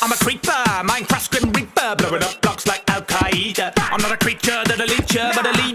I'm a creeper, Minecraft Grim Reaper, blowing up blocks like Al Qaeda. I'm not a creature that'll eat ya, but a lead